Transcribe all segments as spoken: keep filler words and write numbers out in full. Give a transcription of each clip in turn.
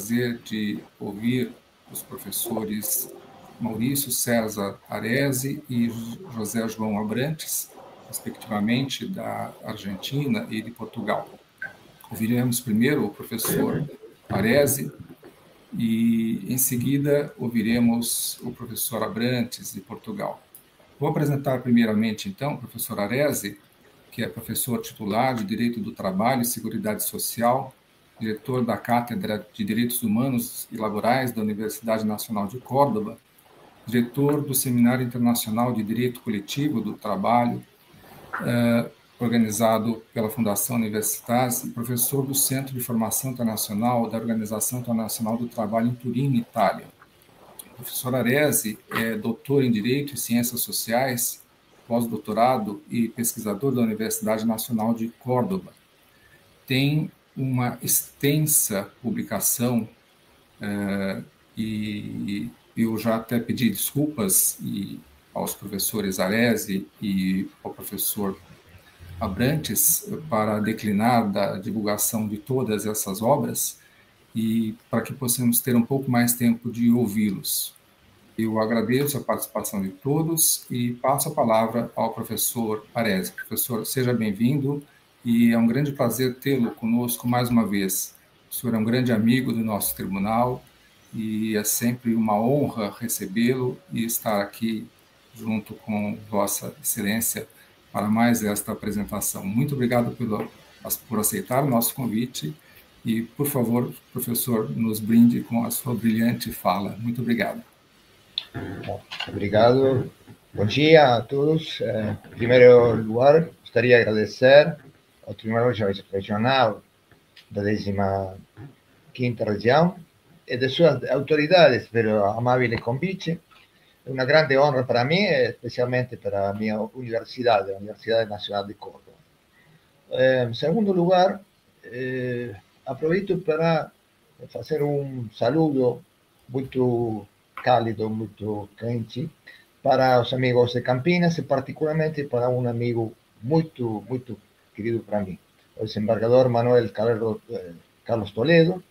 prazer de ouvir os professores Maurício César Arese e José João Abrantes, respectivamente, da Argentina e de Portugal. Ouviremos primeiro o professor Arese e, em seguida, ouviremos o professor Abrantes, de Portugal. Vou apresentar primeiramente, então, o professor Arese, que é professor titular de Direito do Trabalho e Seguridade Social, diretor da Cátedra de Direitos Humanos e Laborais da Universidade Nacional de Córdoba, diretor do Seminário Internacional de Direito Coletivo do Trabalho, eh, organizado pela Fundação Universitas, e professor do Centro de Formação Internacional da Organização Internacional do Trabalho em Turim, Itália. O professor Arese é doutor em Direito e Ciências Sociais, pós-doutorado e pesquisador da Universidade Nacional de Córdoba. Tem uma extensa publicação uh, e eu já até pedi desculpas e, aos professores Arese e ao professor Abrantes para declinar da divulgação de todas essas obras e para que possamos ter um pouco mais tempo de ouvi-los. Eu agradeço a participação de todos e passo a palavra ao professor Arese. Professor, seja bem-vindo e é um grande prazer tê-lo conosco mais uma vez. O senhor é um grande amigo do nosso tribunal e é sempre uma honra recebê-lo e estar aqui junto com Vossa Excelência para mais esta apresentação. Muito obrigado pelo, por aceitar o nosso convite e, por favor, professor, nos brinde com a sua brilhante fala. Muito obrigado. Obrigado. Bom dia a todos. Eh, em primeiro lugar, gostaria de agradecer ao Tribunal Regional da décima quinta Região e de suas autoridades pelo amável convite. É uma grande honra para mim, especialmente para a minha universidade, a Universidade Nacional de Córdoba. Eh, em segundo lugar, eh, aproveito para fazer um saludo muito cálido, muito quente para os amigos de Campinas e particularmente para um amigo muito, muito querido para mim, o desembargador Manuel Carlos Toledo.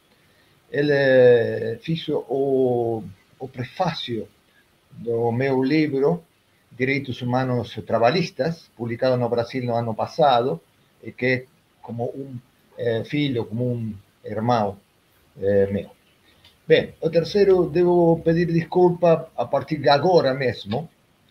Ele fez o, o prefácio do meu livro Direitos Humanos Trabalhistas, publicado no Brasil no ano passado, e que é como um eh, filho, como um irmão eh, meu. Bem, o terceiro, devo pedir desculpa a partir de agora mesmo,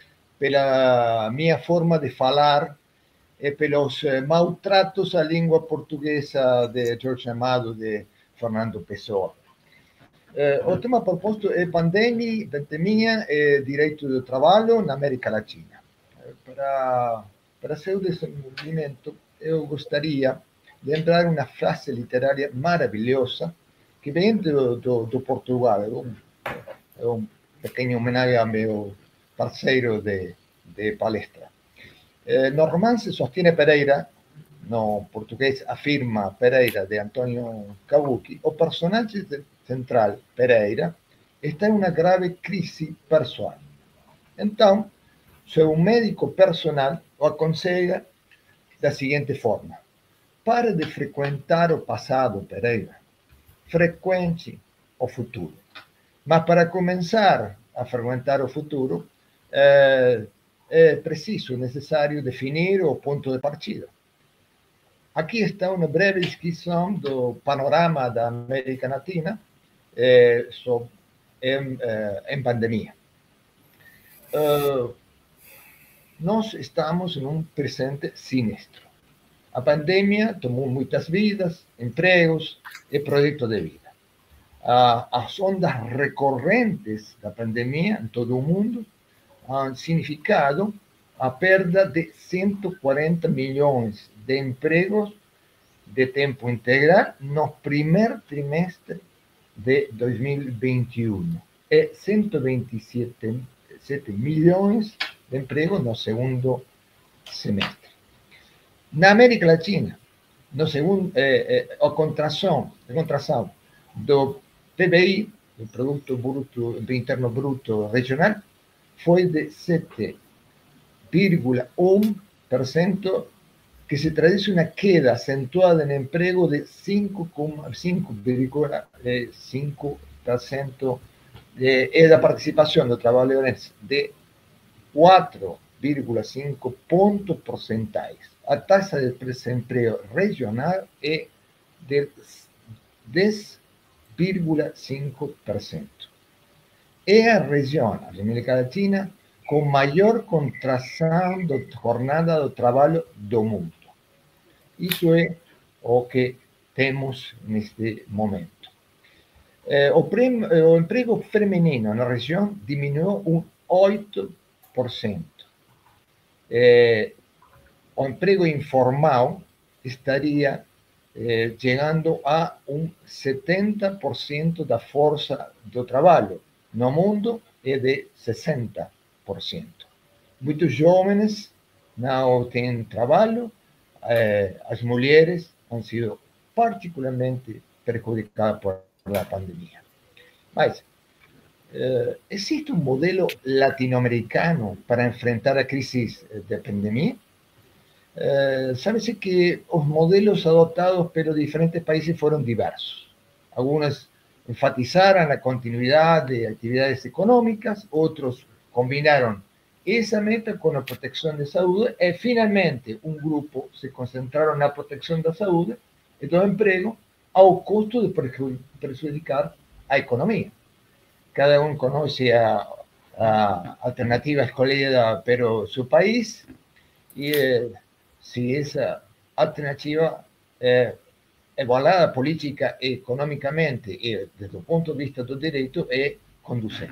pela minha forma de falar e pelos maltratos à língua portuguesa de Jorge Amado, de Fernando Pessoa. Eh, o tema proposto é pandemia, pandemia e direito do trabalho na América Latina. Para, para seu desenvolvimento, eu gostaria de lembrar uma frase literária maravilhosa que vem do, do, do Portugal. É um, é um pequeno homenagem ao meu parceiro de, de palestra. Eh, no romance Sostiene Pereira, no português Afirma Pereira, de Antônio Kabuki, o personagem central, Pereira, está em uma grave crise pessoal. Então, seu médico personal o aconselha da seguinte forma: pare de frequentar o passado, Pereira. Frequente o futuro. Mas para começar a frequentar o futuro, é, é preciso, necessário definir o ponto de partida. Aqui está uma breve descrição do panorama da América Latina é, sobre, em, é, em pandemia. Uh, nós estamos num presente sinistro. A pandemia tomou muitas vidas, empregos e projetos de vida. As ondas recorrentes da pandemia em todo o mundo han significado a perda de cento e quarenta milhões de empregos de tempo integral no primeiro trimestre de dois mil e vinte e um e cento e vinte e sete milhões de empregos no segundo semestre. Na América Latina, no segundo, eh, eh, a contração, a contração do P B I, do Produto Bruto, do Interno Bruto Regional, foi de sete vírgula um por cento que se traduce una queda acentuada en empleo de cinco vírgula cinco por ciento eh, e la participación de trabajadores de cuatro vírgula cinco puntos porcentuales. La tasa de desempleo regional es del diez vírgula cinco por ciento. Es la región, a América Latina, con mayor contração de jornada de trabalho do mundo. Isso é o que temos neste momento. Eh, o, prem, eh, o emprego feminino na região diminuiu um oito por cento. Eh, o emprego informal estaria eh, chegando a um setenta por cento da força do trabalho. No mundo é de sessenta por cento. Muitos jovens não têm trabalho, eh, as mulheres han sido particularmente perjudicadas por la pandemia. Mas eh, existe un modelo latinoamericano para enfrentar a crisis de pandemia. Eh, Sabe-se que os modelos adoptados pelos diferentes países fueron diversos. Algunos enfatizaron la continuidad de actividades económicas, otros combinaron esa meta con la protección de salud y finalmente un grupo se concentraron en la protección de salud y do emprego ao custo de perjudicar a economía. Cada uno conoce a, a alternativa escolhida pero su país y eh, si esa alternativa eh, evaluada política e economicamente e desde o ponto de vista do direito é conducente.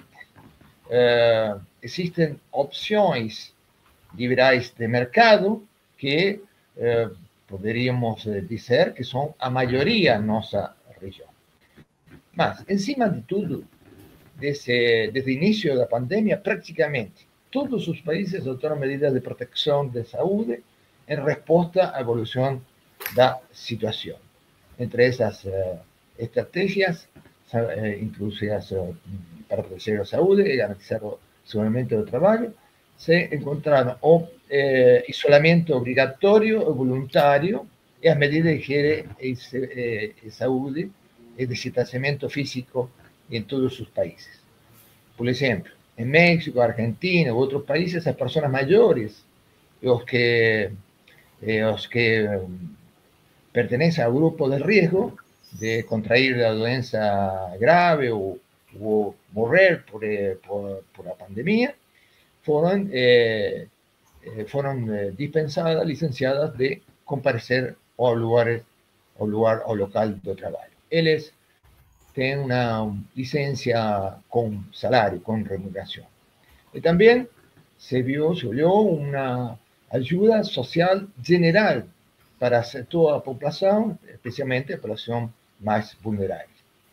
Uh, existem opções liberais de mercado que uh, poderíamos dizer que são a maioria na nossa região. Mas, em cima de tudo, desde, desde o início da pandemia, praticamente todos os países adotaram medidas de proteção de saúde em resposta à evolução da situação. Entre esas uh, estrategias, uh, inclusive uh, para proteger a saúde e garantizar o aseguramiento de trabalho, se encontraram o eh, isolamento obrigatório e voluntário e as medidas de higiene e, eh, e saúde e de distanciamento físico em todos os países. Por exemplo, em México, Argentina ou outros países, as pessoas maiores, os que, eh, os que pertenecem ao grupo de risco de contrair a doença grave ou, ou morrer por, por, por a pandemia, foram, eh, foram dispensadas, licenciadas de comparecer ao lugar, ao lugar, ao local do trabalho. Eles têm uma licença com salário, com remuneração. E também se viu, se olhou uma ajuda social geral para toda a população, especialmente a população mais vulnerável.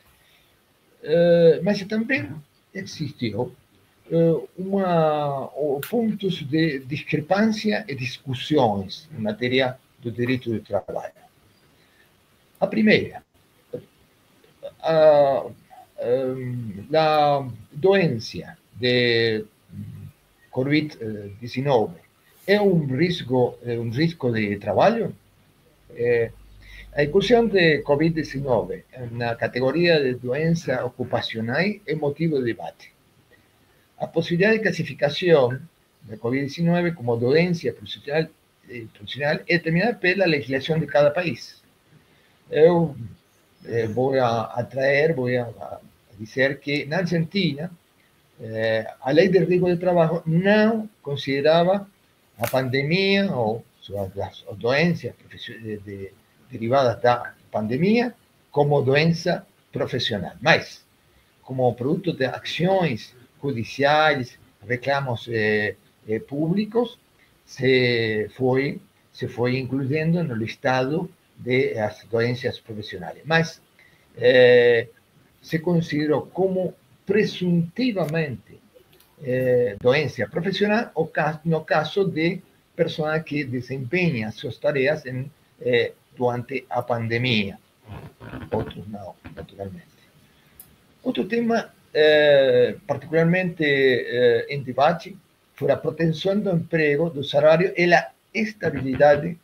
Uh, mas também existiu uh, uma, uh, pontos de discrepância e discussões em matéria do direito do trabalho. A primeira, a, a doença de covid dezenove é um risco, um risco de trabalho? Eh, a inclusión de covid dezenove na categoría de doença ocupacional é motivo de debate. A posibilidad de clasificación de covid dezenove como doença profesional, eh, profesional é determinada pela legislación de cada país. Eu eh, vou a, a traer, vou a, a dizer que na Argentina eh, a lei de risco de trabalho não considerava a pandemia ou as doenças de, de, derivadas da pandemia como doença profissional, mas como produto de ações judiciais, reclamos eh, eh, públicos, se foi, se foi incluindo no listado de as doenças profissionais. Mas eh, se considerou como presuntivamente eh, doença profissional o caso, no caso de personas que desempeñan sus tareas en, eh, durante la pandemia. Otros no, naturalmente. Otro tema eh, particularmente eh, en debate fue la protección del empleo, del salario y la estabilidad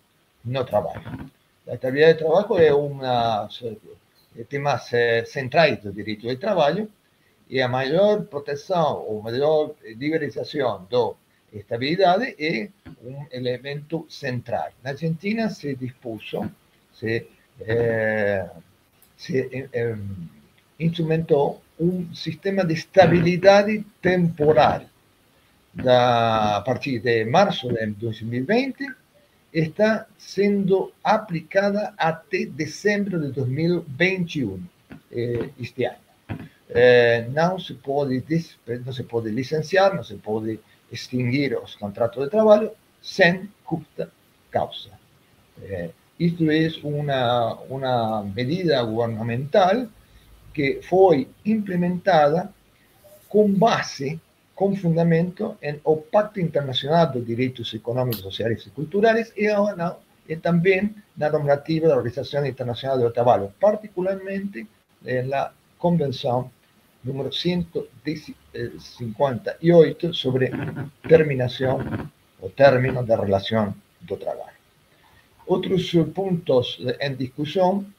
no trabajo. La estabilidad del trabajo es una de temas eh, centrais do direito do trabalho, e a maior proteção ou maior liberalização da estabilidade é um elemento central. Na Argentina se dispôs, se, eh, se eh, instrumentou um sistema de estabilidade temporal. Da, a partir de março de dois mil e vinte, está sendo aplicada até dezembro de dois mil e vinte e um, eh, este ano. Eh, não se pode não se pode licenciar, não se pode extinguir os contratos de trabalho sem justa causa. Eh, isto é uma, uma medida governamental que foi implementada com base, com fundamento em o Pacto Internacional dos Direitos Econômicos, Sociais e Culturais e, na, e também na normativa da Organização Internacional do Trabalho, particularmente na Convenção número ciento cincuenta y ocho sobre terminación o término de relación de trabajo. Otros puntos en discusión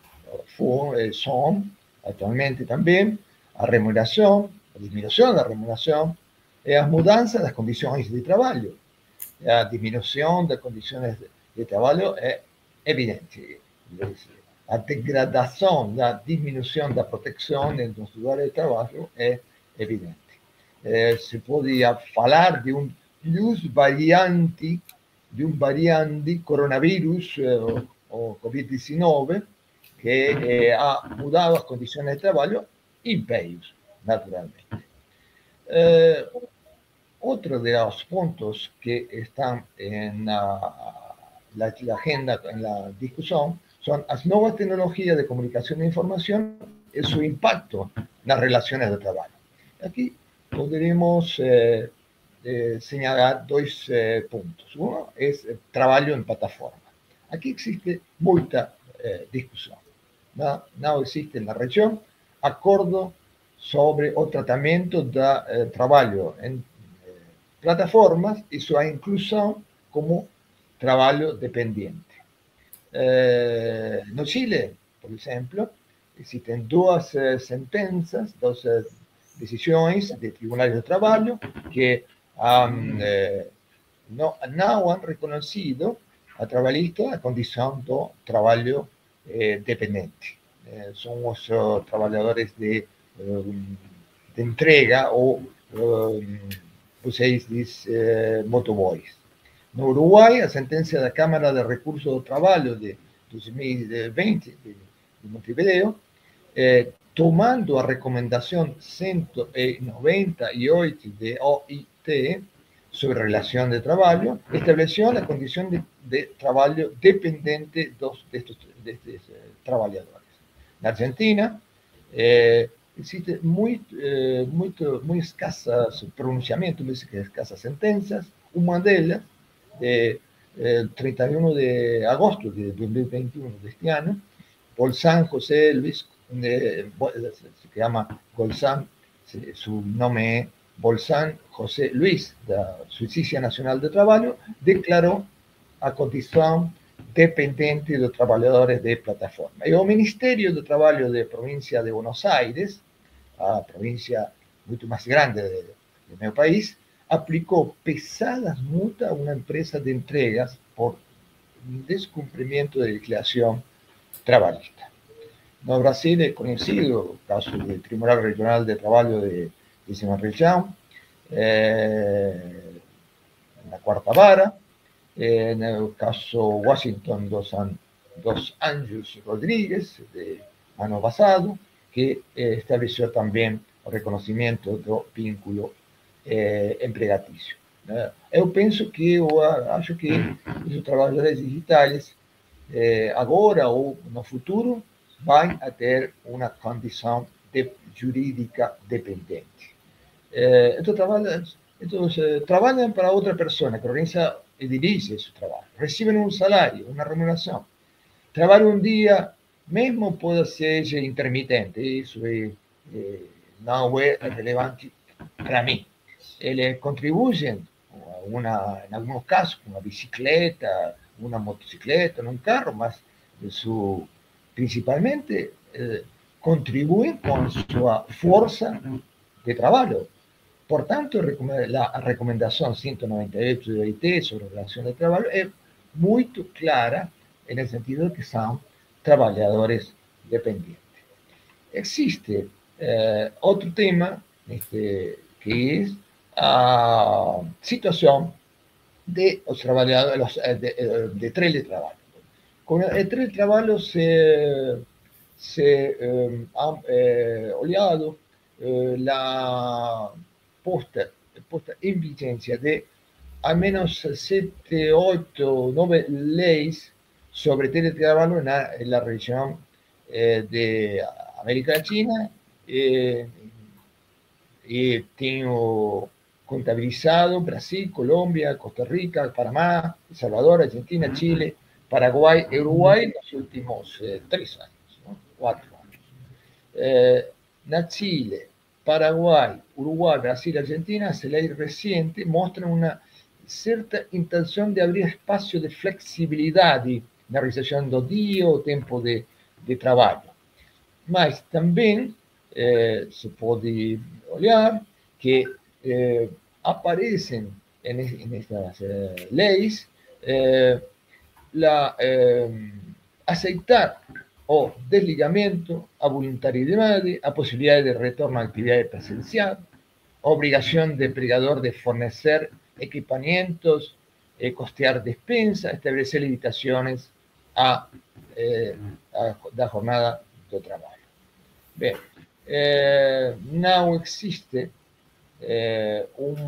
son actualmente también la remuneración, la disminución de la remuneración y las mudanzas de las condiciones de trabajo. La disminución de condiciones de trabajo es evidente. A degradação, da diminuição da proteção nos lugares de trabalho é evidente. É, se pode falar de um plus variante, de um variante coronavírus, é, o covid dezenove, que é, ha mudado as condições de trabalho impérios, naturalmente. É, outro dos pontos que estão na, na agenda, na discussão, son las nuevas tecnologías de comunicación e información y su impacto en las relaciones de trabajo. Aquí podremos eh, eh, señalar dos eh, puntos. Uno es el trabajo en plataforma. Aquí existe mucha eh, discusión. No, no existe en la región acuerdo sobre el tratamiento del eh, trabajo en eh, plataformas y su inclusión como trabajo dependiente. Eh, no Chile, por exemplo, existem duas eh, sentenças, duas eh, decisões de tribunais de trabalho que um, eh, não, não han reconhecido a trabalhista a condição do trabalho eh, dependente. Eh, são os uh, trabalhadores de, um, de entrega ou, um, vocês dizem, eh, motoboys. No Uruguai, a sentença da Câmara de Recursos do Trabalho de dois mil e vinte, de, de Montevideo, eh, tomando a recomendação cento e noventa e oito de O I T sobre relação de trabalho, estabeleceu a condição de, de trabalho dependente dos, destes, destes eh, trabalhadores. Na Argentina, eh, existe muito, eh, muito, muito escassas pronunciamentos, muito escassas sentenças, uma delas, de eh, treinta y uno de agosto de dos mil veintiuno de este año, Bolzán José Luis, eh, se llama Bolzán, su nombre es Bolzán José Luis, de la Justicia Nacional de Trabajo, declaró a condición dependente de los trabajadores de plataforma. Y el Ministerio de Trabajo de provincia de Buenos Aires, la provincia mucho más grande de, de mi país, aplicó pesadas multas a una empresa de entregas por descumplimiento de legislación trabalhista. No Brasil es conocido el caso del Tribunal Regional de Trabajo de, de esa región, eh, en la cuarta vara, eh, en el caso Washington dos, dos Ángeles Rodríguez, de año pasado, que eh, estableció también el reconocimiento del vínculo Eh, empregatício. Né? Eu penso que, eu acho que os trabalhadores digitais, eh, agora ou no futuro, vão ter uma condição de, jurídica dependente. Eh, então, trabalham, então, eh, trabalham para outra pessoa que organiza e dirige esse trabalho. Recebem um salário, uma remuneração. Trabalham um dia, mesmo pode ser intermitente, isso é, é, não é relevante para mim. Eles contribuem, una, en algunos casos, con una bicicleta, una motocicleta, un carro, más su, principalmente eh, contribuyen con su fuerza de trabajo. Por tanto, la recomendación ciento noventa y ocho de O I T sobre relación de trabajo es muy clara en el sentido de que son trabajadores dependientes. Existe eh, otro tema este, que es la situación de los trabajadores de, de, de teletrabajo. Con el teletrabajo se, se eh, ha eh, olhado eh, la posta, posta en vigencia de al menos siete, ocho, nueve leyes sobre teletrabajo en la, en la región eh, de América Latina. Eh, y tengo contabilizado Brasil, Colombia, Costa Rica, Panamá, El Salvador, Argentina, Chile, Paraguay y Uruguay en los últimos eh, tres años, ¿no? cuatro años. Eh, na Chile, Paraguay, Uruguay, Brasil, Argentina, essa lei recente mostra uma certa intenção de abrir espaço de flexibilidade na realização do dia, o tempo de, de trabalho. Mas também eh, se pode olhar que eh, aparecem em estas eh, leis eh, la, eh, aceitar o desligamento, a voluntariedade, a possibilidade de retorno à atividade presencial, a obrigação do empregador de fornecer equipamentos, eh, costear despensa, estabelecer limitações a, eh, a, da jornada do trabalho. Bem, eh, não existe eh,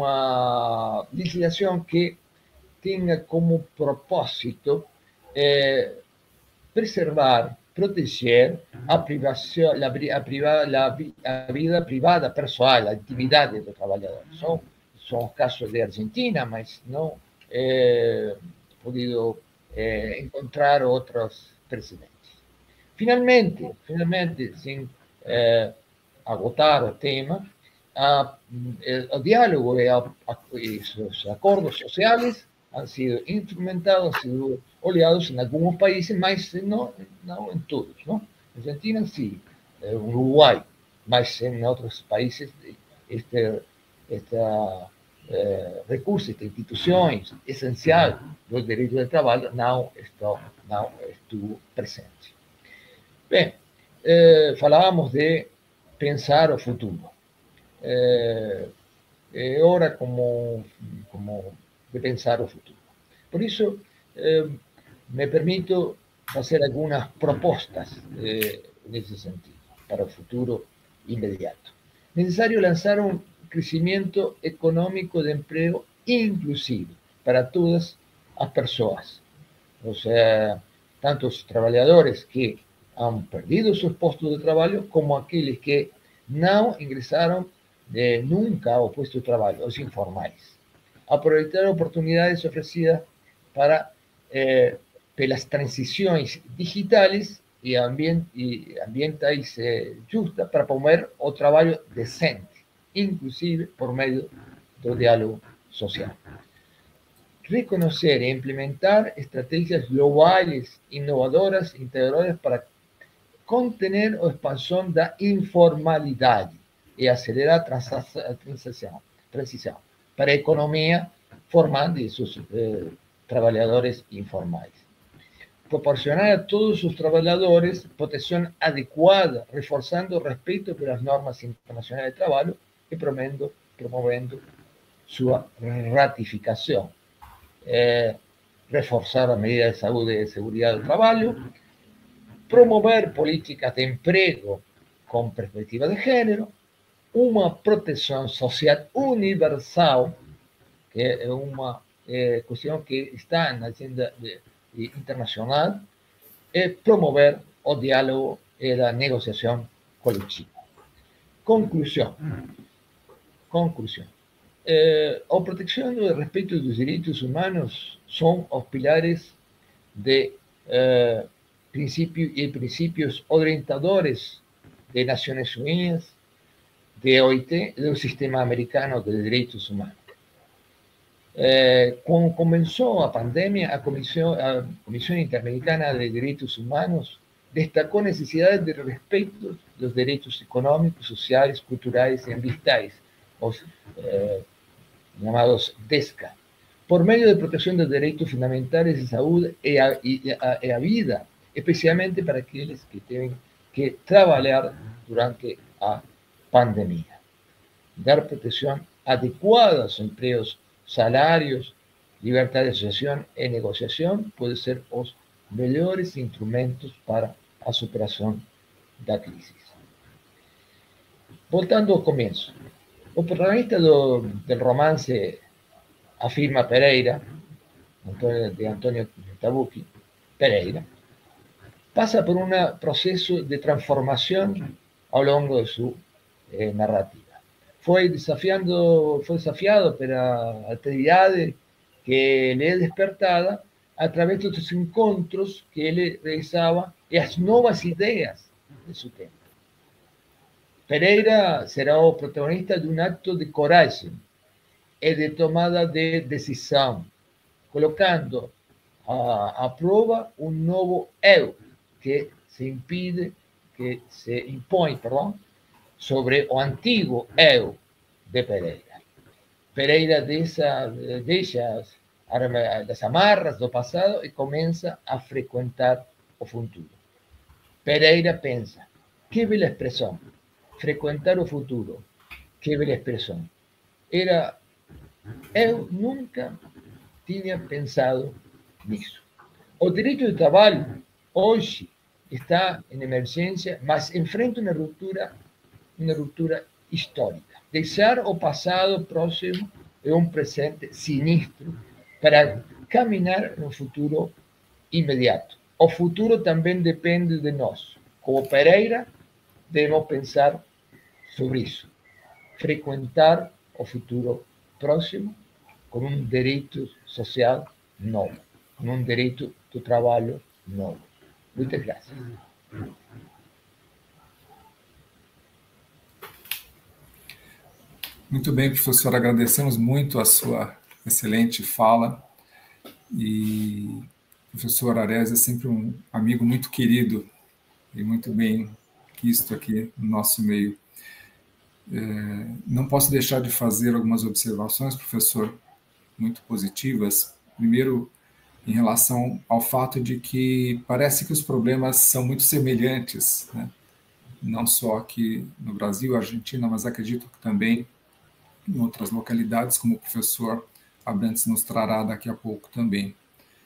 uma legislação que tenha como propósito eh, preservar, proteger a, privação, la, a, privada, la, a vida privada pessoal, a intimidade do trabalhador. São, são casos de Argentina, mas não he podido eh, encontrar outros precedentes. Finalmente, finalmente, sem eh, agotar o tema, a, el, el diálogo y, a, a, y sus acuerdos sociales han sido instrumentados, han sido oleados en algunos países, mas no, no en todos, ¿no? En Argentina sí, en Uruguay, mas en otros países este, este eh, recurso, esta institución esencial del derecho del trabajo no, esto, no estuvo presente. Bien, eh, falábamos de pensar o futuro. Eh, eh, ahora como, como de pensar o futuro. Por eso eh, me permito hacer algunas propuestas eh, en ese sentido, para el futuro inmediato. Necesario lanzar un crecimiento económico de empleo inclusive para todas las personas. O sea, tanto los trabajadores que han perdido sus puestos de trabajo como aquellos que no ingresaron de nunca ao puesto de trabalho, os informais. Aproveitar oportunidades ofrecidas para eh, pelas transições digitais e, ambient, e ambientais eh, justas para promover o trabalho decente, inclusive por meio do diálogo social. Reconocer e implementar estratégias globais, inovadoras, integradoras para contener a expansão da informalidade e acelerar a transição, transição para a economia formando seus eh, trabalhadores informais. Proporcionar a todos os trabalhadores proteção adequada, reforçando o respeito pelas normas internacionais de trabalho e promovendo, promovendo sua ratificação. Eh, reforçar a medida de saúde e segurança do trabalho, promover políticas de emprego com perspectiva de gênero, uma proteção social universal, que é uma é, questão que está na agenda de, de, internacional, e promover o diálogo e a negociação coletiva. Conclusão. Conclusão. Eh, a proteção e o respeito dos direitos humanos são os pilares de eh, princípios e princípios orientadores de Nações Unidas, de O I T, del Sistema Americano de Derechos Humanos. Eh, cuando comenzó la pandemia, la Comisión, la Comisión Interamericana de Derechos Humanos destacó necesidades de respeto de los derechos económicos, sociales, culturales y ambientales, los eh, llamados DESCA, por medio de protección de derechos fundamentales de salud y a, y a, y a vida, especialmente para aquellos que tienen que trabajar durante la pandemia. Dar protección adecuada a los empleos, salarios, libertad de asociación y negociación puede ser los mejores instrumentos para la superación de la crisis. Voltando ao começo, o protagonista do, del romance afirma Pereira, de Antonio Tabucchi, Pereira, pasa por un proceso de transformación a lo largo de su eh, narrativa. Fue, desafiando, fue desafiado por la alteridad que le es despertada a través de estos encontros que él realizaba y las nuevas ideas de su tema. Pereira será o protagonista de un acto de coragem y de tomada de decisión, colocando a, a prueba un nuevo eu que se impide, que se impõe, perdón, sobre o antiguo eu de Pereira. Pereira deixa, deixa as amarras do passado e começa a frequentar o futuro. Pereira pensa, que bela expressão, frequentar o futuro, que bela expressão. Era, eu nunca tinha pensado nisso. O direito de trabalho, hoje, está em emergência, mas enfrenta uma ruptura uma ruptura histórica. Deixar o passado próximo e um presente sinistro para caminhar no futuro imediato. O futuro também depende de nós. Como Pereira, devemos pensar sobre isso. Frequentar o futuro próximo com um direito social novo, com um direito do trabalho novo. Muitas graças. Muito bem, professor, agradecemos muito a sua excelente fala e o professor Arezzi é sempre um amigo muito querido e muito bem quisto aqui no nosso meio. É, não posso deixar de fazer algumas observações, professor, muito positivas. Primeiro, em relação ao fato de que parece que os problemas são muito semelhantes, né? Não só aqui no Brasil, Argentina, mas acredito que também em outras localidades, como o professor Abrantes nos trará daqui a pouco também.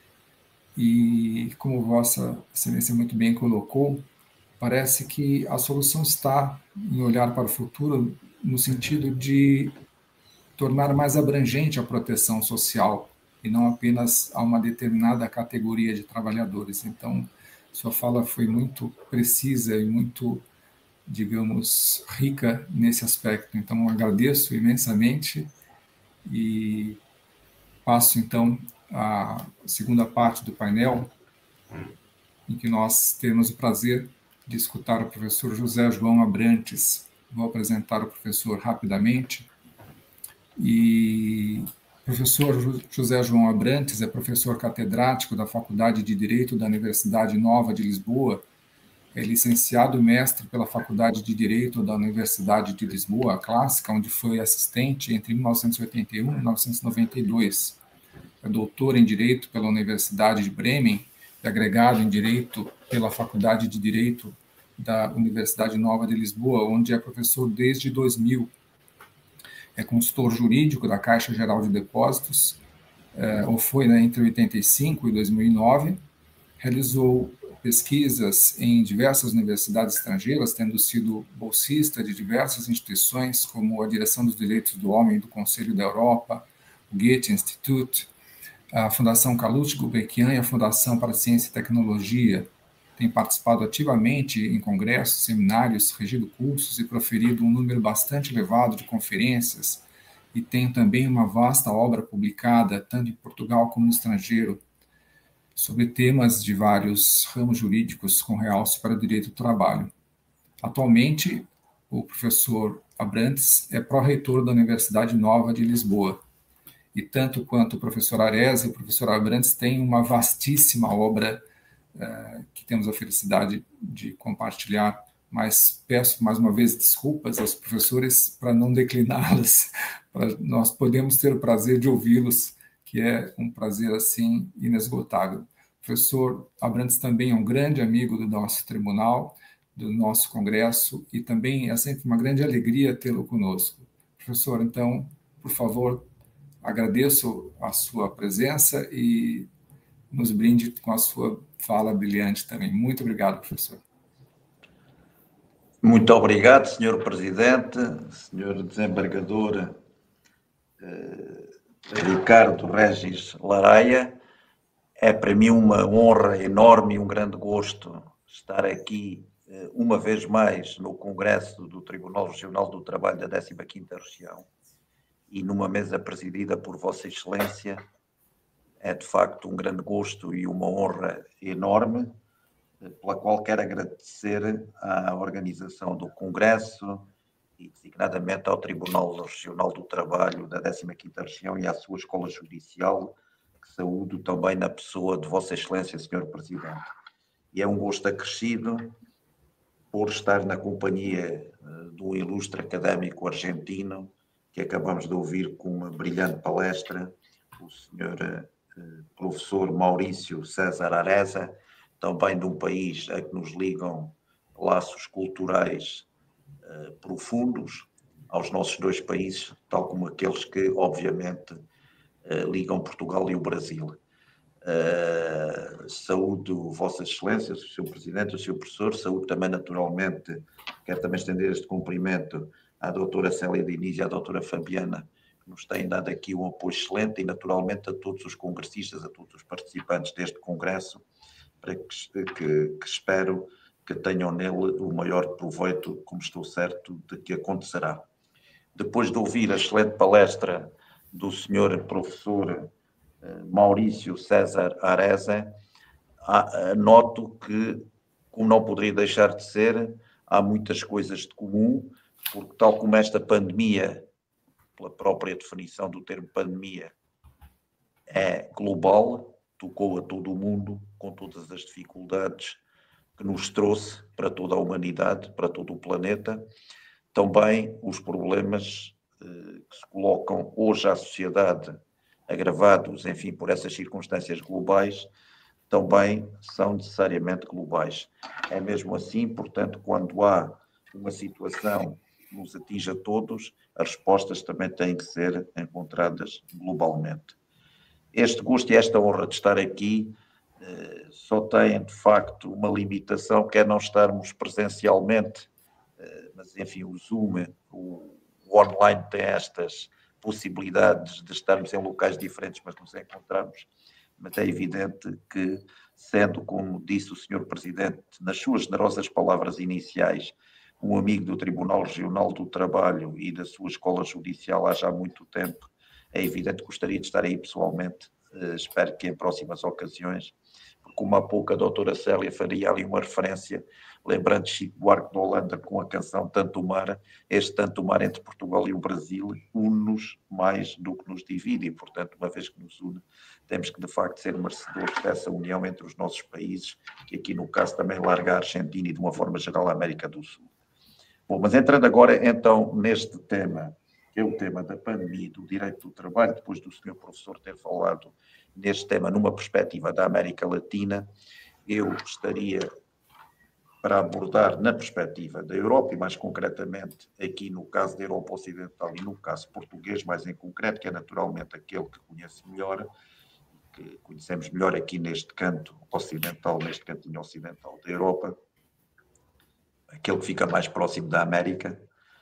E, como Vossa Excelência muito bem colocou, parece que a solução está em olhar para o futuro no sentido de tornar mais abrangente a proteção social e não apenas a uma determinada categoria de trabalhadores. Então, sua fala foi muito precisa e muito, digamos, rica nesse aspecto. Então, agradeço imensamente e passo, então, a segunda parte do painel, em que nós temos o prazer de escutar o professor José João Abrantes. Vou apresentar o professor rapidamente. E o professor José João Abrantes é professor catedrático da Faculdade de Direito da Universidade Nova de Lisboa, é licenciado e mestre pela Faculdade de Direito da Universidade de Lisboa, a clássica, onde foi assistente entre mil novecentos e oitenta e um e mil novecentos e noventa e dois. É doutor em Direito pela Universidade de Bremen e agregado em Direito pela Faculdade de Direito da Universidade Nova de Lisboa, onde é professor desde dois mil. É consultor jurídico da Caixa Geral de Depósitos, é, ou foi, né, entre oitenta e cinco e dois mil e nove. Realizou pesquisas em diversas universidades estrangeiras, tendo sido bolsista de diversas instituições, como a Direção dos Direitos do Homem do Conselho da Europa, o Goethe Institute, a Fundação Calouste Gulbenkian e a Fundação para Ciência e Tecnologia. Tem participado ativamente em congressos, seminários, regido cursos e proferido um número bastante elevado de conferências, e tem também uma vasta obra publicada, tanto em Portugal como no estrangeiro, sobre temas de vários ramos jurídicos com realce para o direito do trabalho. Atualmente, o professor Abrantes é pró-reitor da Universidade Nova de Lisboa e tanto quanto o professor Arezzi e o professor Abrantes têm uma vastíssima obra uh, que temos a felicidade de compartilhar, mas peço mais uma vez desculpas aos professores para não decliná-las, nós podemos ter o prazer de ouvi-los, que é um prazer assim inesgotável. O professor Abrantes também é um grande amigo do nosso tribunal, do nosso congresso, e também é sempre uma grande alegria tê-lo conosco. Professor, então, por favor, agradeço a sua presença e nos brinde com a sua fala brilhante também. Muito obrigado, professor. Muito obrigado, senhor Presidente, senhor Desembargador eh, Ricardo Regis Laraia. É para mim uma honra enorme e um grande gosto estar aqui eh, uma vez mais no Congresso do Tribunal Regional do Trabalho da décima quinta Região e numa mesa presidida por Vossa Excelência. É de facto um grande gosto e uma honra enorme, pela qual quero agradecer à organização do Congresso e designadamente ao Tribunal Regional do Trabalho da décima quinta Região e à sua Escola Judicial, que saúdo também na pessoa de Vossa Excelência, senhor Presidente. E é um gosto acrescido por estar na companhia de um ilustre académico argentino que acabamos de ouvir com uma brilhante palestra, o senhor professor Maurício César Arezzi, também de um país a que nos ligam laços culturais uh, profundos aos nossos dois países, tal como aqueles que, obviamente, uh, ligam Portugal e o Brasil. Uh, saúdo Vossa Excelência, o senhor Presidente, o senhor Professor, saúdo também, naturalmente, quero também estender este cumprimento à doutora Célia Diniz e à doutora Fabiana, que nos têm dado aqui um apoio excelente, e, naturalmente, a todos os congressistas, a todos os participantes deste congresso, para que, que, que espero que tenham nele o maior proveito, como estou certo de que acontecerá. Depois de ouvir a excelente palestra do senhor professor Maurício César Arezzi, noto que, como não poderia deixar de ser, há muitas coisas de comum, porque tal como esta pandemia, pela própria definição do termo pandemia, é global, tocou a todo o mundo, com todas as dificuldades que nos trouxe para toda a humanidade, para todo o planeta. Também os problemas eh, que se colocam hoje à sociedade, agravados, enfim, por essas circunstâncias globais, também são necessariamente globais. É mesmo assim, portanto, quando há uma situação que nos atinge a todos, as respostas também têm que ser encontradas globalmente. Este gosto e esta honra de estar aqui eh, só têm, de facto, uma limitação, que é não estarmos presencialmente, eh, mas, enfim, o Zoom, o, o online tem estas possibilidades de estarmos em locais diferentes, mas nos encontrarmos. Mas é evidente que, sendo, como disse o senhor Presidente, nas suas generosas palavras iniciais, um amigo do Tribunal Regional do Trabalho e da sua Escola Judicial há já muito tempo, é evidente que gostaria de estar aí pessoalmente, uh, espero que em próximas ocasiões, porque como há pouco a doutora Célia faria ali uma referência, lembrando Chico Buarque de Holanda com a canção Tanto Mar, este Tanto Mar entre Portugal e o Brasil une-nos mais do que nos divide, e portanto, uma vez que nos une, temos que de facto ser merecedores dessa união entre os nossos países, que aqui no caso também larga a Argentina e de uma forma geral a América do Sul. Bom, mas entrando agora então neste tema, que é o tema da pandemia e do direito do trabalho, depois do senhor professor ter falado neste tema numa perspectiva da América Latina, eu gostaria, para abordar na perspectiva da Europa, e mais concretamente aqui no caso da Europa Ocidental e no caso português, mais em concreto, que é naturalmente aquele que conheço melhor, que conhecemos melhor aqui neste canto ocidental, neste cantinho ocidental da Europa, aquele que fica mais próximo da América.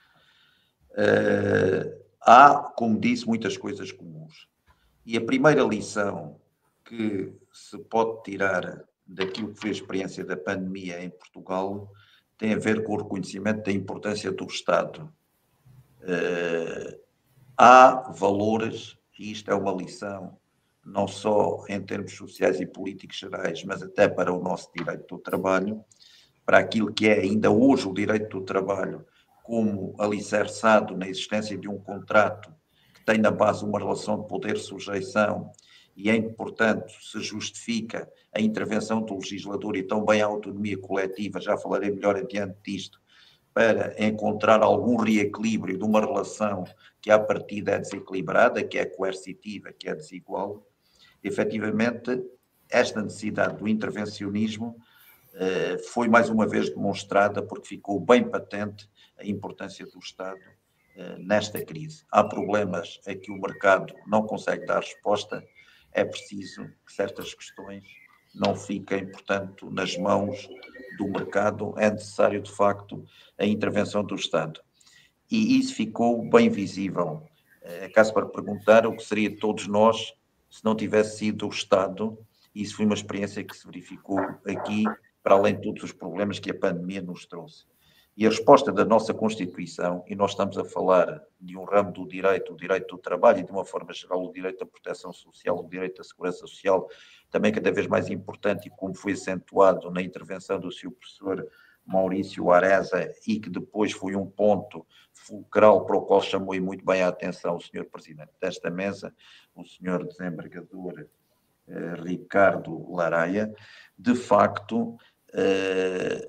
Uh, há, como disse, muitas coisas comuns. E a primeira lição que se pode tirar daquilo que foi a experiência da pandemia em Portugal tem a ver com o reconhecimento da importância do Estado. Uh, há valores, e isto é uma lição, não só em termos sociais e políticos gerais, mas até para o nosso direito do trabalho, para aquilo que é ainda hoje o direito do trabalho, como alicerçado na existência de um contrato que tem na base uma relação de poder-sujeição e em que, portanto, se justifica a intervenção do legislador e também a autonomia coletiva, já falarei melhor adiante disto, para encontrar algum reequilíbrio de uma relação que à partida é desequilibrada, que é coercitiva, que é desigual. Efetivamente, esta necessidade do intervencionismo eh, foi mais uma vez demonstrada porque ficou bem patente a importância do Estado eh, nesta crise. Há problemas a que o mercado não consegue dar resposta, é preciso que certas questões não fiquem, portanto, nas mãos do mercado, é necessário, de facto, a intervenção do Estado. E isso ficou bem visível. É caso para perguntar o que seria de todos nós se não tivesse sido o Estado, e isso foi uma experiência que se verificou aqui, para além de todos os problemas que a pandemia nos trouxe. E a resposta da nossa Constituição, e nós estamos a falar de um ramo do direito, o direito do trabalho, e de uma forma geral o direito da proteção social, o direito da segurança social, também cada vez mais importante, e como foi acentuado na intervenção do seu professor Maurício Areza, e que depois foi um ponto fulcral para o qual chamou muito bem a atenção o senhor Presidente desta mesa, o senhor Desembargador eh, Ricardo Laraia, de facto, eh,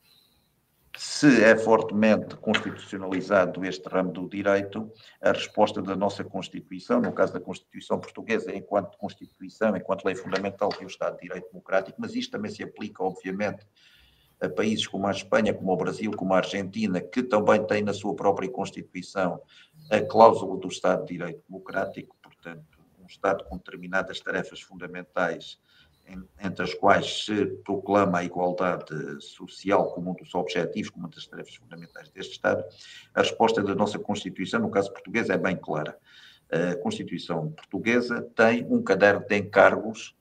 se é fortemente constitucionalizado este ramo do direito, a resposta da nossa Constituição, no caso da Constituição portuguesa, enquanto Constituição, enquanto lei fundamental que é o Estado de Direito Democrático, mas isto também se aplica, obviamente, a países como a Espanha, como o Brasil, como a Argentina, que também têm na sua própria Constituição a cláusula do Estado de Direito Democrático, portanto, um Estado com determinadas tarefas fundamentais, entre as quais se proclama a igualdade social como um dos objetivos, como uma das tarefas fundamentais deste Estado. A resposta da nossa Constituição, no caso português, é bem clara. A Constituição portuguesa tem um caderno de encargos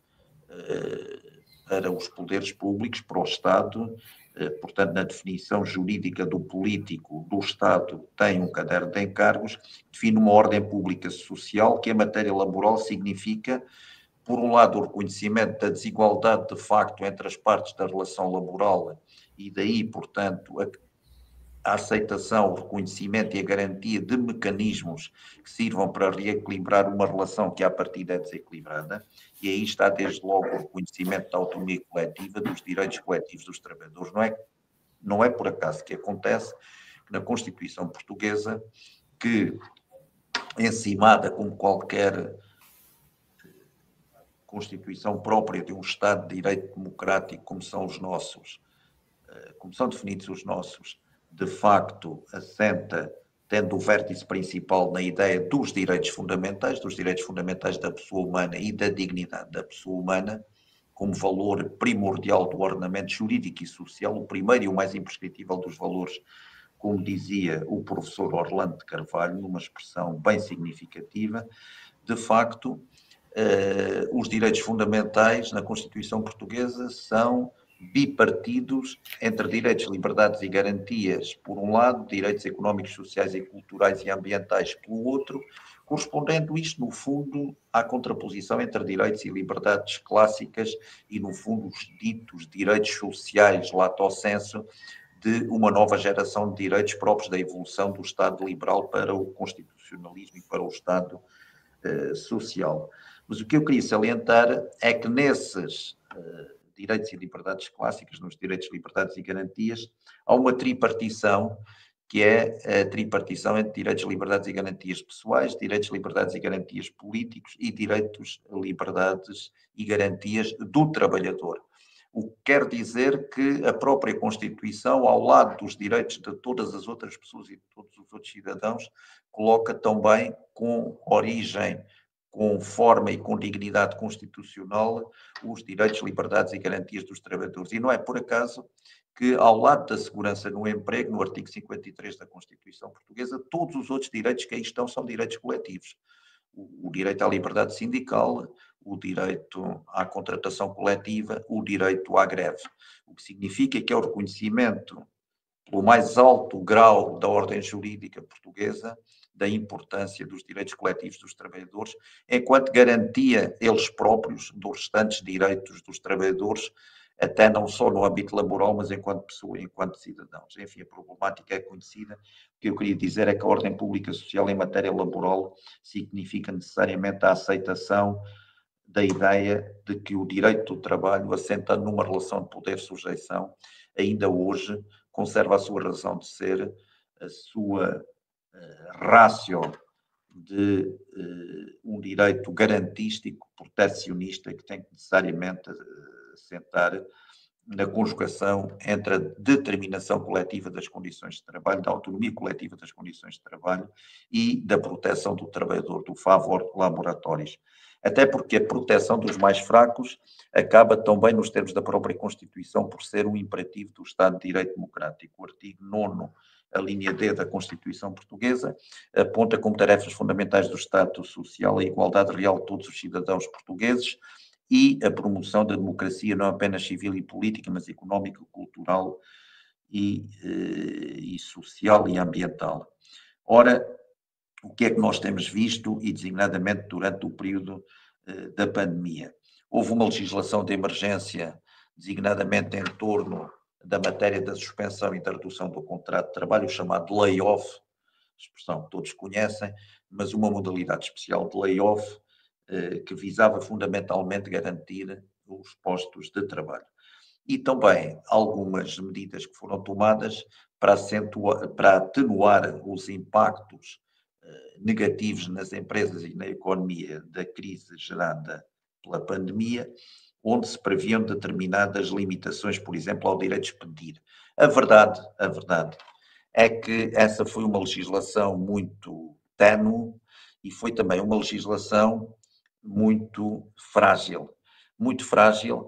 para os poderes públicos, para o Estado, portanto, na definição jurídica do político do Estado, tem um caderno de encargos, define uma ordem pública social, que em matéria laboral significa, por um lado, o reconhecimento da desigualdade de facto entre as partes da relação laboral e daí, portanto, a, a aceitação, o reconhecimento e a garantia de mecanismos que sirvam para reequilibrar uma relação que à partida é desequilibrada, e aí está desde logo o reconhecimento da autonomia coletiva, dos direitos coletivos dos trabalhadores. Não é, não é por acaso que acontece que na Constituição portuguesa, que encimada como qualquer Constituição própria de um Estado de Direito Democrático, como são os nossos, como são definidos os nossos, de facto assenta, tendo o vértice principal na ideia dos direitos fundamentais, dos direitos fundamentais da pessoa humana e da dignidade da pessoa humana, como valor primordial do ordenamento jurídico e social, o primeiro e o mais imprescritível dos valores, como dizia o professor Orlando de Carvalho, numa expressão bem significativa, de facto, Uh, os direitos fundamentais na Constituição portuguesa são bipartidos entre direitos, liberdades e garantias, por um lado, direitos económicos, sociais e culturais e ambientais, pelo outro, correspondendo isto, no fundo, à contraposição entre direitos e liberdades clássicas e, no fundo, os ditos direitos sociais, lato sensu, de uma nova geração de direitos próprios da evolução do Estado liberal para o constitucionalismo e para o Estado uh, social. Mas o que eu queria salientar é que nesses uh, direitos e liberdades clássicas, nos direitos, liberdades e garantias, há uma tripartição, que é a tripartição entre direitos, liberdades e garantias pessoais, direitos, liberdades e garantias políticos e direitos, liberdades e garantias do trabalhador. O que quer dizer que a própria Constituição, ao lado dos direitos de todas as outras pessoas e de todos os outros cidadãos, coloca também com origem, com forma e com dignidade constitucional, os direitos, liberdades e garantias dos trabalhadores. E não é por acaso que, ao lado da segurança no emprego, no artigo cinquenta e três da Constituição Portuguesa, todos os outros direitos que aí estão são direitos coletivos. O, o direito à liberdade sindical, o direito à contratação coletiva, o direito à greve. O que significa que é o reconhecimento, pelo mais alto grau da ordem jurídica portuguesa, da importância dos direitos coletivos dos trabalhadores, enquanto garantia eles próprios dos restantes direitos dos trabalhadores até não só no âmbito laboral, mas enquanto pessoa, enquanto cidadãos. Enfim, a problemática é conhecida. O que eu queria dizer é que a ordem pública social em matéria laboral significa necessariamente a aceitação da ideia de que o direito do trabalho, assentando numa relação de poder-sujeição, ainda hoje conserva a sua razão de ser, a sua uh, ratio de uh, um direito garantístico, protecionista, que tem que necessariamente uh, assentar na conjugação entre a determinação coletiva das condições de trabalho, da autonomia coletiva das condições de trabalho e da proteção do trabalhador, do favor laboratórios. Até porque a proteção dos mais fracos acaba também, nos termos da própria Constituição, por ser um imperativo do Estado de Direito Democrático. O artigo nono, a linha D da Constituição Portuguesa, aponta como tarefas fundamentais do Estado Social a igualdade real de todos os cidadãos portugueses e a promoção da democracia, não apenas civil e política, mas económica, cultural e, e social e ambiental. Ora, o que é que nós temos visto, e designadamente durante o período eh, da pandemia? Houve uma legislação de emergência, designadamente em torno da matéria da suspensão e da redução do contrato de trabalho, chamado lay-off, expressão que todos conhecem, mas uma modalidade especial de lay-off eh, que visava fundamentalmente garantir os postos de trabalho. E também algumas medidas que foram tomadas para, acentuar, para atenuar os impactos negativos nas empresas e na economia da crise gerada pela pandemia, onde se previam determinadas limitações, por exemplo, ao direito de expedir. A verdade, a verdade é que essa foi uma legislação muito ténue e foi também uma legislação muito frágil. Muito frágil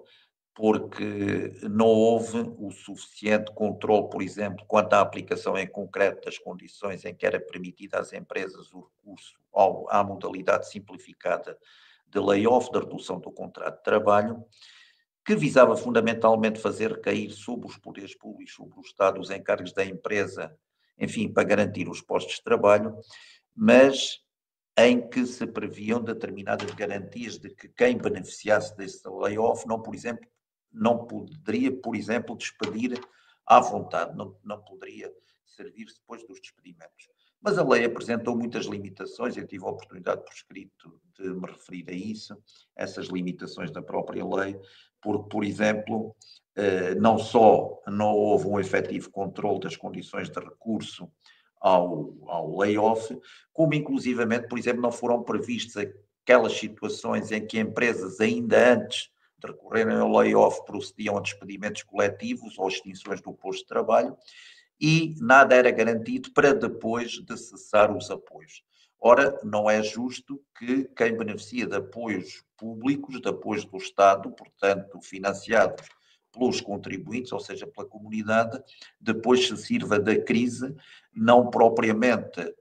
porque não houve o suficiente controle, por exemplo, quanto à aplicação em concreto das condições em que era permitido às empresas o recurso ao, à modalidade simplificada de lay-off, da redução do contrato de trabalho, que visava fundamentalmente fazer recair sobre os poderes públicos, sobre o Estado, os encargos da empresa, enfim, para garantir os postos de trabalho, mas em que se previam determinadas garantias de que quem beneficiasse desse lay-off não, por exemplo, não poderia, por exemplo, despedir à vontade, não, não poderia servir-se depois dos despedimentos. Mas a lei apresentou muitas limitações, eu tive a oportunidade por escrito de me referir a isso, essas limitações da própria lei, porque, por exemplo, não só não houve um efetivo controle das condições de recurso ao, ao lay-off, como inclusivamente, por exemplo, não foram previstas aquelas situações em que empresas ainda antes de recorrerem ao lay-off procediam a despedimentos coletivos ou extinções do posto de trabalho e nada era garantido para depois de cessar os apoios. Ora, não é justo que quem beneficia de apoios públicos, de apoios do Estado, portanto financiados pelos contribuintes, ou seja, pela comunidade, depois se sirva da crise, não propriamente,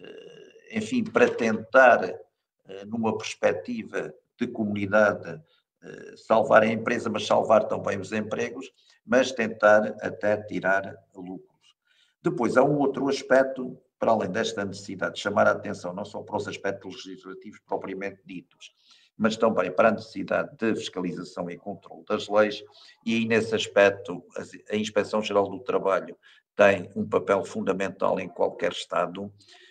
enfim, para tentar, numa perspectiva de comunidade, salvar a empresa, mas salvar também os empregos, mas tentar até tirar lucros. Depois, há um outro aspecto, para além desta necessidade de chamar a atenção, não só para os aspectos legislativos propriamente ditos, mas também para a necessidade de fiscalização e controle das leis, e aí nesse aspecto a Inspeção-Geral do Trabalho tem um papel fundamental em qualquer Estado,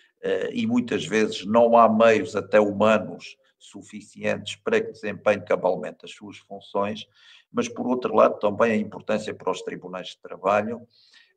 e muitas vezes não há meios até humanos suficientes para que desempenhe cabalmente as suas funções, mas por outro lado também a importância para os tribunais de trabalho.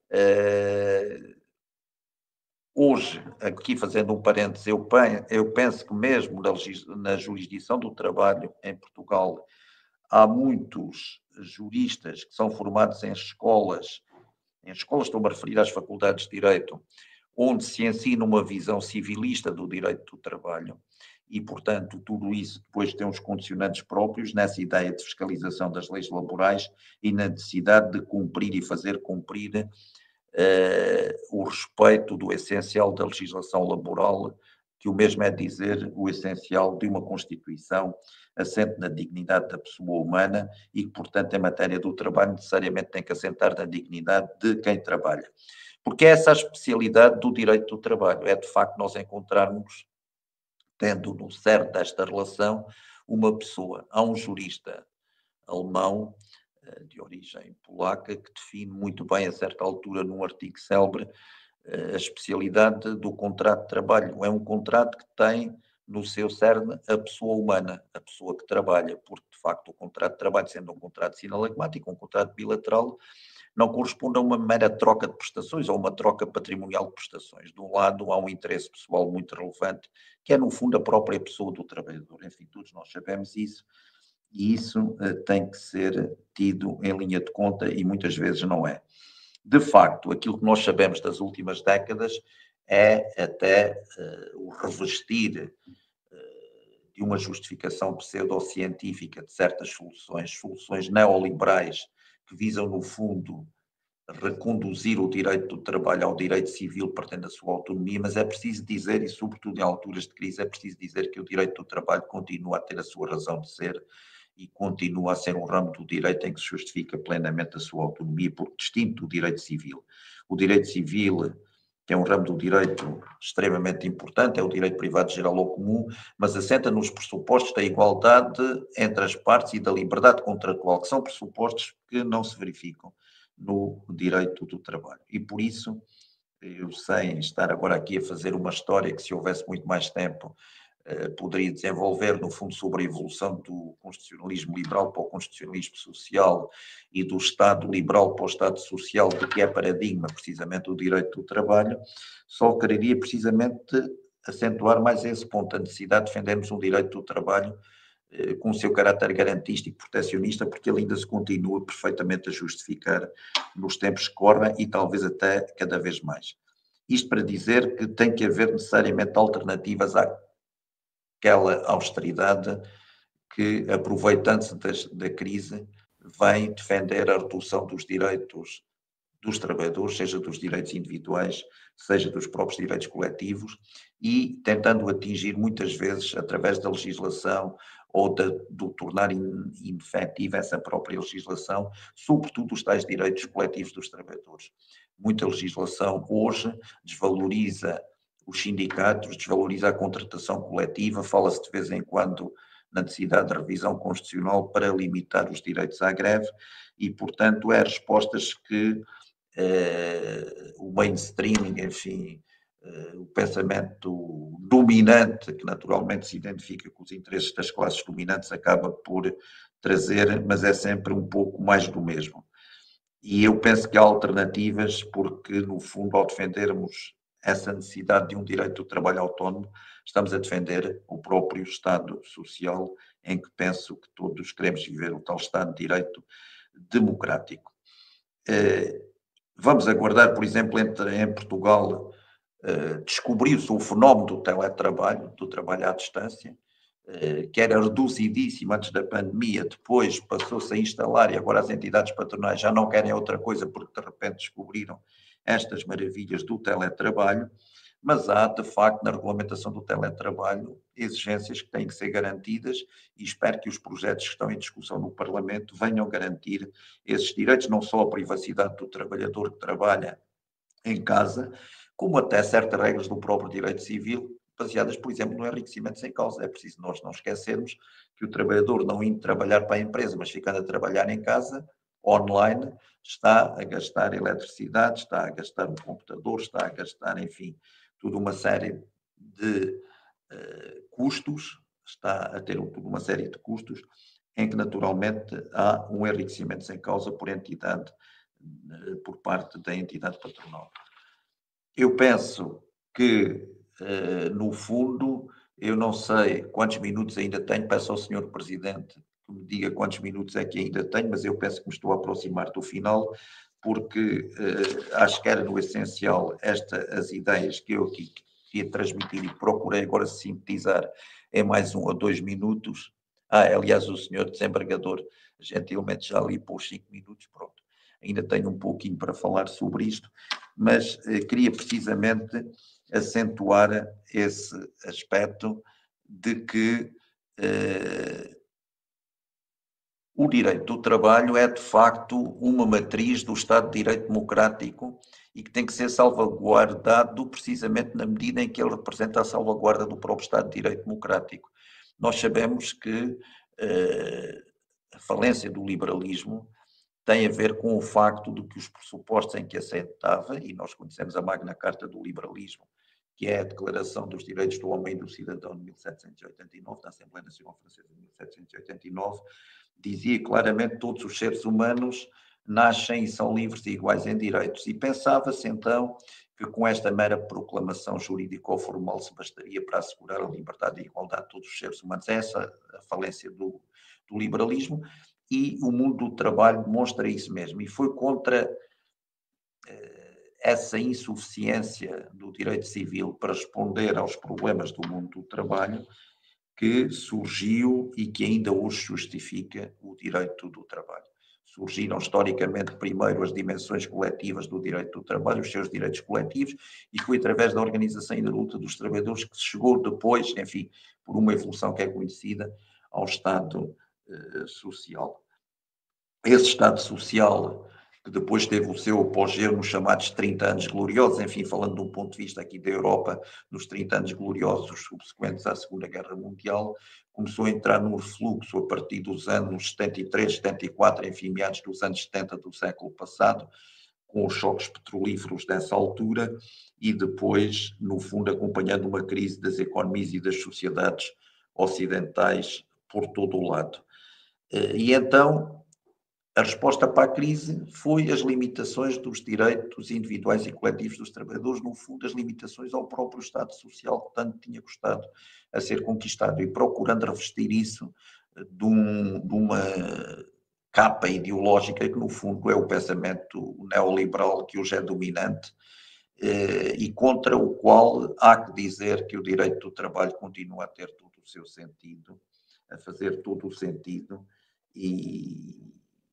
Hoje, aqui fazendo um parênteses, eu, eu penso que mesmo na, na jurisdição do trabalho em Portugal há muitos juristas que são formados em escolas, em escolas estou-me a referir às faculdades de Direito, onde se ensina uma visão civilista do direito do trabalho e, portanto, tudo isso depois tem uns condicionantes próprios nessa ideia de fiscalização das leis laborais e na necessidade de cumprir e fazer cumprir Uh, o respeito do essencial da legislação laboral, que o mesmo é dizer o essencial de uma Constituição assente na dignidade da pessoa humana e que, portanto, em matéria do trabalho necessariamente tem que assentar na dignidade de quem trabalha. Porque é essa a especialidade do direito do trabalho, é de facto nós encontrarmos, tendo no cerne desta relação, uma pessoa, há um jurista alemão de origem polaca, que define muito bem, a certa altura, num artigo célebre, a especialidade do contrato de trabalho. É um contrato que tem no seu cerne a pessoa humana, a pessoa que trabalha, porque, de facto, o contrato de trabalho, sendo um contrato sinalagmático, um contrato bilateral, não corresponde a uma mera troca de prestações ou uma troca patrimonial de prestações. De um lado, há um interesse pessoal muito relevante, que é, no fundo, a própria pessoa do trabalhador. Enfim, todos nós sabemos isso, e isso uh, tem que ser tido em linha de conta e muitas vezes não é. De facto, aquilo que nós sabemos das últimas décadas é até uh, o revestir uh, de uma justificação pseudocientífica de certas soluções, soluções neoliberais que visam, no fundo, reconduzir o direito do trabalho ao direito civil, perdendo a sua autonomia, mas é preciso dizer, e sobretudo em alturas de crise, é preciso dizer que o direito do trabalho continua a ter a sua razão de ser e continua a ser um ramo do direito em que se justifica plenamente a sua autonomia, porque distinto do direito civil. O direito civil, que é um ramo do direito extremamente importante, é o direito privado geral ou comum, mas assenta nos pressupostos da igualdade entre as partes e da liberdade contratual, que são pressupostos que não se verificam no direito do trabalho. E por isso, eu sem estar agora aqui a fazer uma história que, se houvesse muito mais tempo, poderia desenvolver, no fundo, sobre a evolução do constitucionalismo liberal para o constitucionalismo social e do Estado liberal para o Estado social, de que é paradigma precisamente o direito do trabalho, só quereria precisamente acentuar mais esse ponto, a necessidade de defendermos um direito do trabalho eh, com o seu caráter garantístico e protecionista, porque ele ainda se continua perfeitamente a justificar nos tempos que correm e talvez até cada vez mais. Isto para dizer que tem que haver necessariamente alternativas à aquela austeridade que, aproveitando-se da crise, vem defender a redução dos direitos dos trabalhadores, seja dos direitos individuais, seja dos próprios direitos coletivos, e tentando atingir muitas vezes, através da legislação ou de, de tornar inefetiva essa própria legislação, sobretudo os tais direitos coletivos dos trabalhadores. Muita legislação hoje desvaloriza os sindicatos, desvaloriza a contratação coletiva, fala-se de vez em quando na necessidade de revisão constitucional para limitar os direitos à greve e, portanto, é respostas que eh, o mainstream, enfim, eh, o pensamento dominante, que naturalmente se identifica com os interesses das classes dominantes, acaba por trazer, mas é sempre um pouco mais do mesmo. E eu penso que há alternativas, porque, no fundo, ao defendermos essa necessidade de um direito do trabalho autónomo, estamos a defender o próprio Estado social, em que penso que todos queremos viver o tal Estado de Direito democrático. Vamos aguardar, por exemplo, em Portugal, descobriu-se o fenómeno do teletrabalho, do trabalho à distância, que era reduzidíssimo antes da pandemia, depois passou-se a instalar e agora as entidades patronais já não querem outra coisa porque de repente descobriram estas maravilhas do teletrabalho, mas há, de facto, na regulamentação do teletrabalho, exigências que têm que ser garantidas e espero que os projetos que estão em discussão no Parlamento venham garantir esses direitos, não só a privacidade do trabalhador que trabalha em casa, como até certas regras do próprio direito civil, baseadas, por exemplo, no enriquecimento sem causa. É preciso nós não esquecermos que o trabalhador, não indo trabalhar para a empresa, mas ficando a trabalhar em casa, online, está a gastar eletricidade, está a gastar um computador, está a gastar, enfim, toda uma série de uh, custos, está a ter toda uma série de custos, em que naturalmente há um enriquecimento sem causa por entidade, uh, por parte da entidade patronal. Eu penso que, uh, no fundo, eu não sei quantos minutos ainda tenho, peço ao senhor Presidente que me diga quantos minutos é que ainda tenho, mas eu penso que me estou a aproximar do final, porque uh, acho que era no essencial esta, as ideias que eu aqui queria transmitir e procurei agora sintetizar em mais um ou dois minutos. Ah, aliás, o senhor desembargador gentilmente já ali pôs cinco minutos, pronto. Ainda tenho um pouquinho para falar sobre isto, mas uh, queria precisamente acentuar esse aspecto de que uh, o direito do trabalho é, de facto, uma matriz do Estado de Direito Democrático e que tem que ser salvaguardado precisamente na medida em que ele representa a salvaguarda do próprio Estado de Direito Democrático. Nós sabemos que uh, a falência do liberalismo tem a ver com o facto de que os pressupostos em que assentava, e nós conhecemos a Magna Carta do Liberalismo, que é a Declaração dos Direitos do Homem e do Cidadão de mil setecentos e oitenta e nove, da Assembleia Nacional Francesa de mil setecentos e oitenta e nove, dizia claramente que todos os seres humanos nascem e são livres e iguais em direitos. E pensava-se então que com esta mera proclamação jurídico-formal se bastaria para assegurar a liberdade e a igualdade de todos os seres humanos. É essa a falência do, do liberalismo, e o mundo do trabalho demonstra isso mesmo. E foi contra eh, essa insuficiência do direito civil para responder aos problemas do mundo do trabalho que surgiu e que ainda hoje justifica o direito do trabalho. Surgiram historicamente primeiro as dimensões coletivas do direito do trabalho, os seus direitos coletivos, e foi através da organização e da luta dos trabalhadores que se chegou depois, enfim, por uma evolução que é conhecida, ao Estado eh, social. Esse Estado social, que depois teve o seu apogeu nos chamados trinta anos gloriosos, enfim, falando de um ponto de vista aqui da Europa, nos trinta anos gloriosos subsequentes à Segunda Guerra Mundial, começou a entrar num refluxo a partir dos anos setenta e três, setenta e quatro, enfim, meados dos anos setenta do século passado, com os choques petrolíferos dessa altura, e depois, no fundo, acompanhando uma crise das economias e das sociedades ocidentais por todo o lado. E então, a resposta para a crise foi as limitações dos direitos individuais e coletivos dos trabalhadores, no fundo, as limitações ao próprio Estado Social que tanto tinha custado a ser conquistado, e procurando revestir isso de, um, de uma capa ideológica que, no fundo, é o pensamento neoliberal que hoje é dominante, eh, e contra o qual há que dizer que o direito do trabalho continua a ter todo o seu sentido, a fazer todo o sentido, e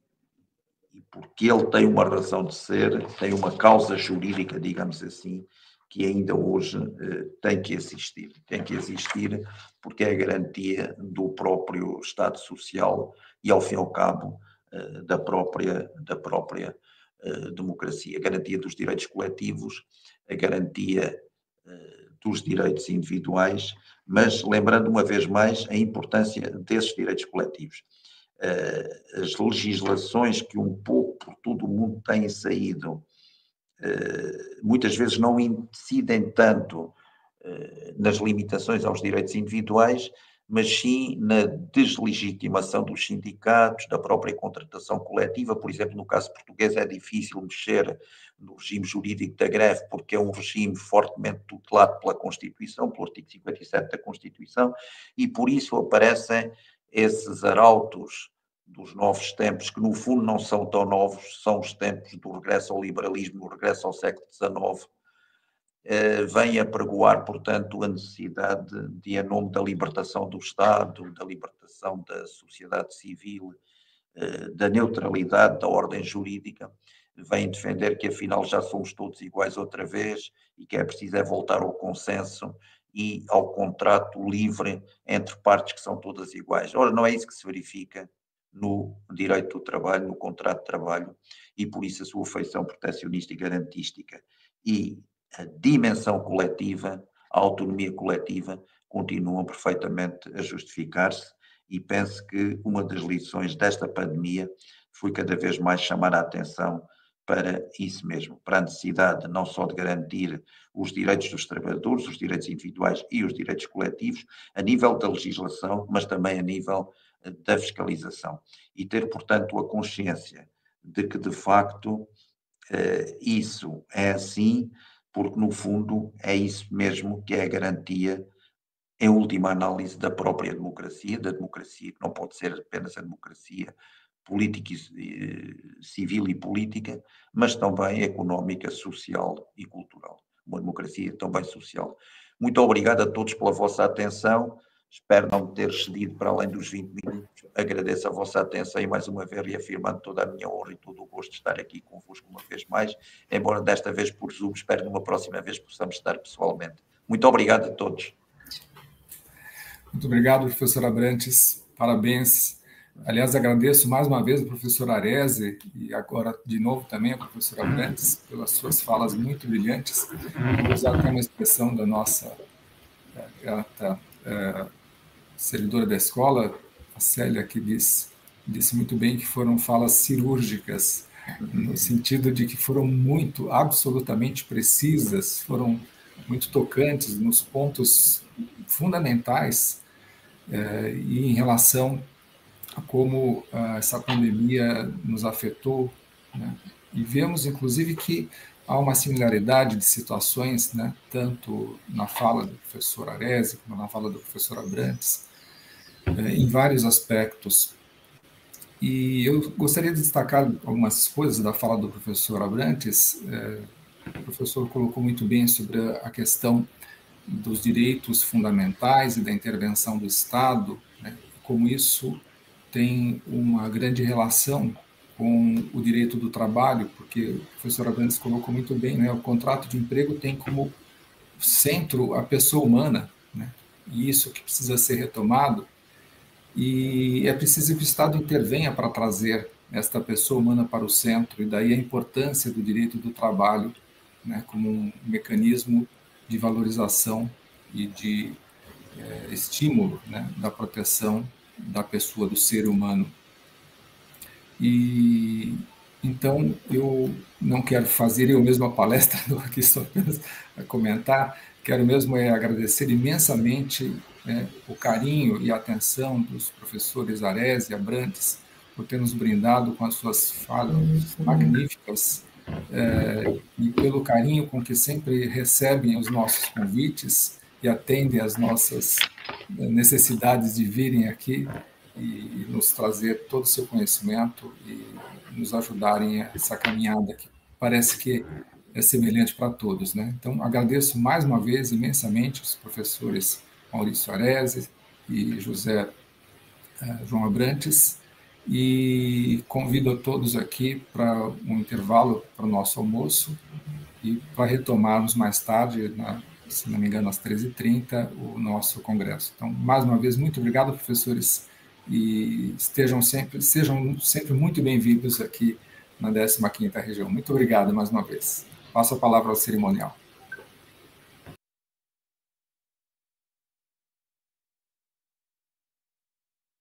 e porque ele tem uma razão de ser, tem uma causa jurídica, digamos assim, que ainda hoje eh, tem que existir. Tem que existir porque é a garantia do próprio Estado Social e, ao fim e ao cabo, eh, da própria, da própria eh, democracia. A garantia dos direitos coletivos, a garantia eh, dos direitos individuais, mas lembrando uma vez mais a importância desses direitos coletivos. As legislações que um pouco por todo o mundo têm saído, muitas vezes não incidem tanto nas limitações aos direitos individuais, mas sim na deslegitimação dos sindicatos, da própria contratação coletiva. Por exemplo, no caso português é difícil mexer no regime jurídico da greve, porque é um regime fortemente tutelado pela Constituição, pelo artigo cinquenta e sete da Constituição, e por isso aparecem esses arautos dos novos tempos, que no fundo não são tão novos, são os tempos do regresso ao liberalismo, do regresso ao século dezenove, eh, vem a pregoar, portanto, a necessidade de, em nome da libertação do Estado, da libertação da sociedade civil, eh, da neutralidade da ordem jurídica, vem defender que afinal já somos todos iguais outra vez e que é preciso é voltar ao consenso e ao contrato livre entre partes que são todas iguais. Ora, não é isso que se verifica no direito do trabalho, no contrato de trabalho, e por isso a sua feição protecionista e garantística. E a dimensão coletiva, a autonomia coletiva, continuam perfeitamente a justificar-se, e penso que uma das lições desta pandemia foi cada vez mais chamar a atenção para isso mesmo, para a necessidade não só de garantir os direitos dos trabalhadores, os direitos individuais e os direitos coletivos, a nível da legislação, mas também a nível da fiscalização. E ter, portanto, a consciência de que, de facto, isso é assim, porque, no fundo, é isso mesmo que é a garantia, em última análise, da própria democracia, da democracia que não pode ser apenas a democracia política, civil e política, mas também económica, social e cultural. Uma democracia também social. Muito obrigado a todos pela vossa atenção. Espero não ter cedido para além dos vinte minutos. Agradeço a vossa atenção e, mais uma vez, reafirmando toda a minha honra e todo o gosto de estar aqui convosco uma vez mais, embora desta vez por Zoom. Espero que numa próxima vez possamos estar pessoalmente. Muito obrigado a todos. Muito obrigado, professor Abrantes. Parabéns. Aliás, agradeço mais uma vez ao professor Arese e agora de novo também ao professor Abrantes pelas suas falas muito brilhantes. Vou usar até uma expressão da nossa é, é, é, servidora da escola, a Célia, que diz disse muito bem que foram falas cirúrgicas, no sentido de que foram muito, absolutamente precisas, foram muito tocantes nos pontos fundamentais eh, e em relação a como ah, essa pandemia nos afetou, né? E vemos, inclusive, que há uma similaridade de situações, né, tanto na fala do professor Arese como na fala do professor Abrantes, eh, em vários aspectos. E eu gostaria de destacar algumas coisas da fala do professor Abrantes. Eh, o professor colocou muito bem sobre a questão dos direitos fundamentais e da intervenção do Estado, né, como isso tem uma grande relação com o direito do trabalho, porque o professor Abrantes colocou muito bem, né, o contrato de emprego tem como centro a pessoa humana, né, e isso que precisa ser retomado, e é preciso que o Estado intervenha para trazer esta pessoa humana para o centro, e daí a importância do direito do trabalho, né, como um mecanismo de valorização e de é, estímulo, né, da proteção da pessoa, do ser humano. E então eu não quero fazer eu mesmo a palestra, aqui estou apenas a comentar, quero mesmo é agradecer imensamente né, o carinho e a atenção dos professores Arese e Abrantes por ter nos brindado com as suas falas magníficas é, e pelo carinho com que sempre recebem os nossos convites e atendem às nossas necessidades de virem aqui e nos trazer todo o seu conhecimento e nos ajudarem a essa caminhada que parece que é semelhante para todos, né? Então, agradeço mais uma vez imensamente os professores Maurício Arese e José uh, João Abrantes e convido a todos aqui para um intervalo para o nosso almoço e para retomarmos mais tarde, na, se não me engano, às treze e trinta, o nosso congresso. Então, mais uma vez, muito obrigado, professores, e estejam sempre, sejam sempre muito bem-vindos aqui na décima quinta região. Muito obrigado mais uma vez. Passo a palavra ao cerimonial.